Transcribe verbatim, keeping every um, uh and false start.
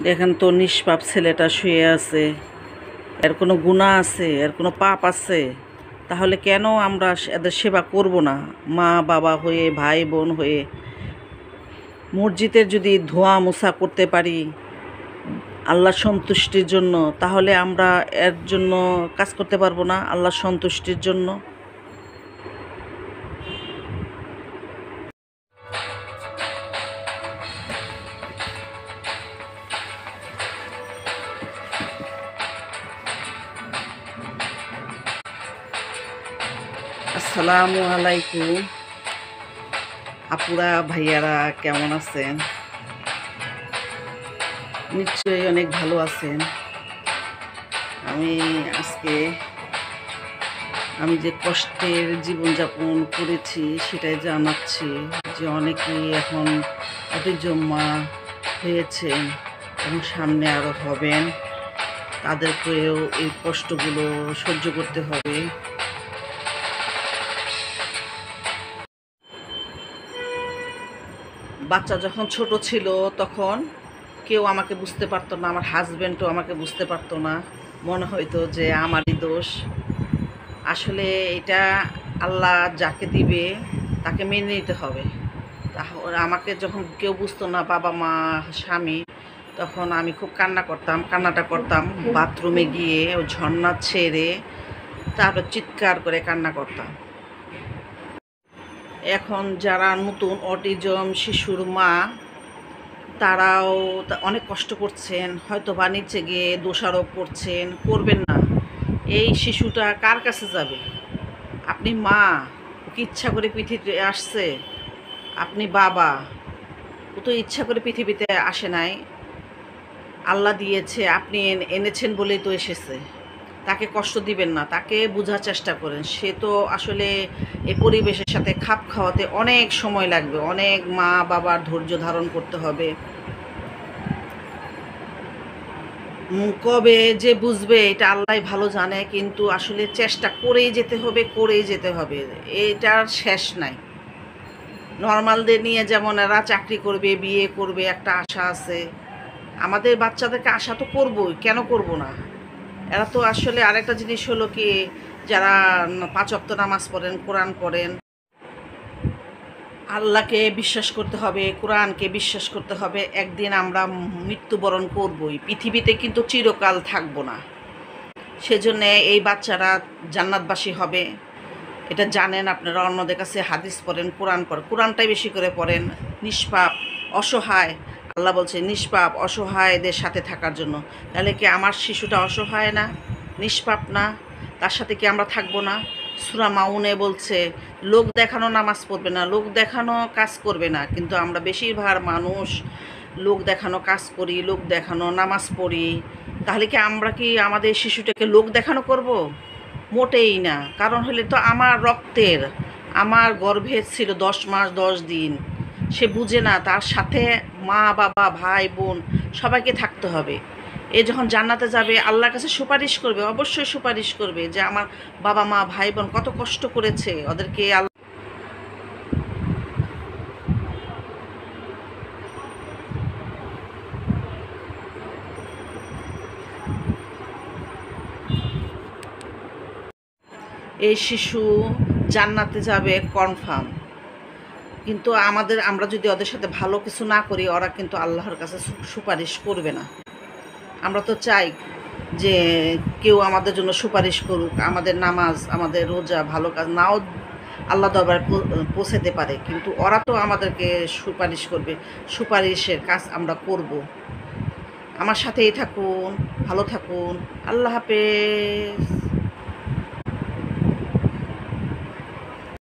দেখেন তো নিষ্পাপ ছেলেটা শুয়ে আছে, এর কোনো গুনাহ আছে, এর কোনো পাপ আছে? তাহলে কেন আমরা এদের সেবা করব না? মা বাবা হয়ে, ভাই বোন হয়ে মসজিদের যদি ধোয়া মোছা করতে পারি আল্লাহ সন্তুষ্টির জন্য, তাহলে আমরা এর জন্য কাজ করতে পারবো না আল্লাহ সন্তুষ্টির জন্য? আসসালামু আলাইকুম আপুরা, ভাইয়ারা, কেমন আছেন? নিশ্চয়ই অনেক ভালো আছেন। আমি আজকে আমি যে কষ্টের জীবনযাপন করেছি সেটাই জানাচ্ছি, যে অনেকেই এখন অটিজম মা হয়েছেন এবং সামনে আরও হবেন, তাদেরকেও এই কষ্টগুলো সহ্য করতে হবে। বাচ্চা যখন ছোট ছিল তখন কেউ আমাকে বুঝতে পারতো না, আমার হাজব্যান্ডও আমাকে বুঝতে পারতো না, মনে হইতো যে আমারই দোষ। আসলে এটা আল্লাহ যাকে দিবে তাকে মেনে নিতে হবে। তাহলে আমাকে যখন কেউ বুঝতো না, বাবা মা স্বামী, তখন আমি খুব কান্না করতাম কান্নাটা করতাম বাথরুমে গিয়ে ও ঝর্ণা ছেড়ে তারপর চিৎকার করে কান্না করতাম। এখন যারা নতুন অটিজম শিশুর মা, তারাও অনেক কষ্ট করছেন, হয়তো বা নিচে গিয়ে দোষারোপ করছেন। করবেন না। এই শিশুটা কার কাছে যাবে? আপনি মা, ওকে ইচ্ছা করে পৃথিবীতে আসছে। আপনি বাবা, ও তো ইচ্ছা করে পৃথিবীতে আসে নাই, আল্লাহ দিয়েছে, আপনি এনেছেন বলেই তো এসেছে। তাকে কষ্ট দিবেন না, তাকে বোঝার চেষ্টা করেন। সে তো আসলে এই পরিবেশের সাথে খাপ খাওয়াতে অনেক সময় লাগবে, অনেক মা বাবার ধৈর্য ধারণ করতে হবে। কবে যে বুঝবে এটা আল্লাহ ভালো জানে, কিন্তু আসলে চেষ্টা করেই যেতে হবে, করেই যেতে হবে। এটার শেষ নাই। নর্মালদের নিয়ে যেমন এরা চাকরি করবে, বিয়ে করবে, একটা আশা আছে। আমাদের বাচ্চাদেরকে আশা তো করবই, কেন করব না? এরা তো আসলে আরেকটা জিনিস হলো কি, যারা পাঁচ ওয়াক্ত নামাজ পড়েন, কোরআন পড়েন, আল্লাহকে বিশ্বাস করতে হবে, কোরআনকে বিশ্বাস করতে হবে, একদিন আমরা মৃত্যুবরণ করবই, পৃথিবীতে কিন্তু চিরকাল থাকবো না। সেজন্যে এই বাচ্চারা জান্নাতবাসী হবে, এটা জানেন আপনারা। অন্যদের কাছে হাদিস পড়েন, কোরআন পড়েন, কোরআনটাই বেশি করে পড়েন। নিষ্পাপ, অসহায়, আল্লাহ বলছে নিষ্পাপ অসহায়দের সাথে থাকার জন্য। তাহলে কি আমার শিশুটা অসহায় না, নিষ্পাপ না? তার সাথে কি আমরা থাকবো না? সূরা মাউনে বলছে লোক দেখানো নামাজ পড়বে না, লোক দেখানো কাজ করবে না, কিন্তু আমরা বেশিরভাগ মানুষ লোক দেখানো কাজ করি, লোক দেখানো নামাজ পড়ি। তাহলে কি আমরা কি আমাদের শিশুটাকে লোক দেখানো করব? মোটেই না। কারণ হলে তো আমার রক্তের, আমার গর্ভে ছিল দশ মাস দশ দিন। সে বুঝে না, তার সাথে মা বাবা ভাই বোন সবাইকে থাকতে হবে। এ যখন জান্নাতে যাবে আল্লাহর কাছে সুপারিশ করবে, অবশ্যই সুপারিশ করবে যে আমার বাবা মা ভাই বোন কত কষ্ট করেছে, ওদেরকে আল্লাহ। এই শিশু জান্নাতে যাবে কনফার্ম। কিন্তু আমাদের আমরা যদি ওদের সাথে ভালো কিছু না করি, ওরা কিন্তু আল্লাহর কাছে সুপারিশ করবে না। আমরা তো চাই যে কেউ আমাদের জন্য সুপারিশ করুক, আমাদের নামাজ, আমাদের রোজা, ভালো কাজ নাও আল্লাহ দরবারে পৌঁছাতে পারে, কিন্তু ওরা তো আমাদেরকে সুপারিশ করবে। সুপারিশের কাজ আমরা করব। আমার সাথেই থাকুন, ভালো থাকুন, আল্লাহ হাফেজ।